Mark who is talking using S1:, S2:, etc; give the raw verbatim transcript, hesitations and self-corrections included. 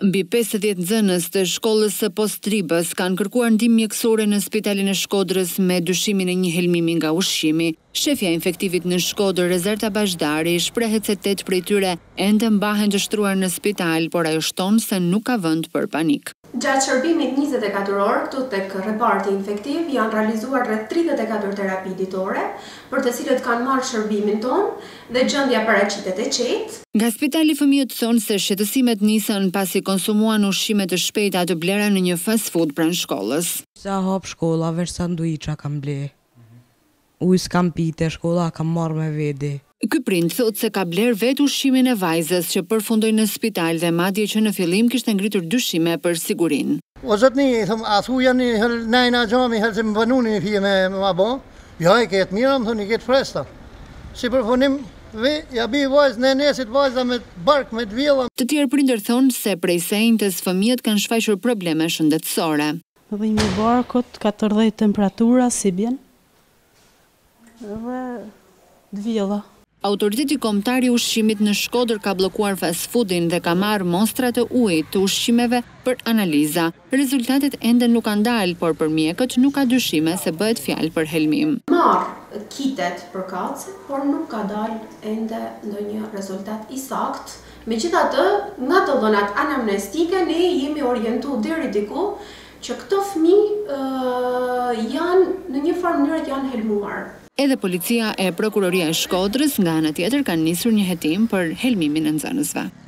S1: Mbi pesëdhjetë nxënës të shkollës së Postribës kanë kërkuar ndihmë mjekësore në Spitalin e Shkodrës me dyshimin e një helmimi nga ushqimi. Shefja e infektivit në Shkodër, Rezerta Bashdari, shprehet se tetë prej tyre ende mbahen të shtruar në spital, por ajo shton se nuk ka vend për panik.
S2: Gjatë shërbimit njëzet e katër orë këtu tek reparti infektiv janë realizuar rreth tridhjetë e katër terapi ditore, për të cilët kanë marrë shërbimin tonë dhe gjendja paraqitet e qetë.
S1: Nga spitali fëmijët thonë se shqetësimet nisën pasi konsumuan ushqime të shpejta të blera në një fast food pranë shkollës.
S3: Sa hap shkolla, veç sanduiça kam ble. Ujë s'kam pite, shkolla kam marrë me vedi.
S1: Ky prind thotë se ka bler vetë ushqimin e vajzës që përfundoi në spital dhe madje që në fillim kishte ngritur dyshime për sigurinë.
S4: O zotni, thëm, a thuja një najna gjami herë që më banuni një fije me ma bo? Ja, i ketë mira, më thënë, i ketë fresta. Si përfunim, vi, ja bi vajzë në nesit vajzë me bark, me të vjela.
S1: Të tjerë prindër thonë se prej sejntës fëmijët kanë shfaqur probleme shëndetësore.
S5: Dhe një barkot, katërdhjetë temperatura, si bjen, dhe të vjela.
S1: Autoriteti kombëtar i ushqimit në Shkodër ka bllokuar fast foodin dhe ka marrë mostra të ujit të ushqimeve për analiza. Rezultatet ende nuk kanë dalë, por për mjekët nuk ka dyshime se bëhet fjalë për helmim.
S2: Marr kitet për kace, por nuk ka dalë ende ndonjë rezultat i saktë. Megjithatë, nga të dhënat anamnestike ne jemi orientuar deri diku që këto fëmijë uh, janë në një farë mënyrë janë helmuar.
S1: Edhe policia e prokuroria e Shkodrës nga ana tjetër kanë nisur një hetim për helmimin e nxënësve.